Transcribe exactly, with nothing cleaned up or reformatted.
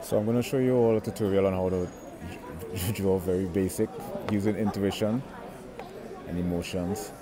So I'm going to show you all a tutorial on how to draw very basic using intuition and emotions.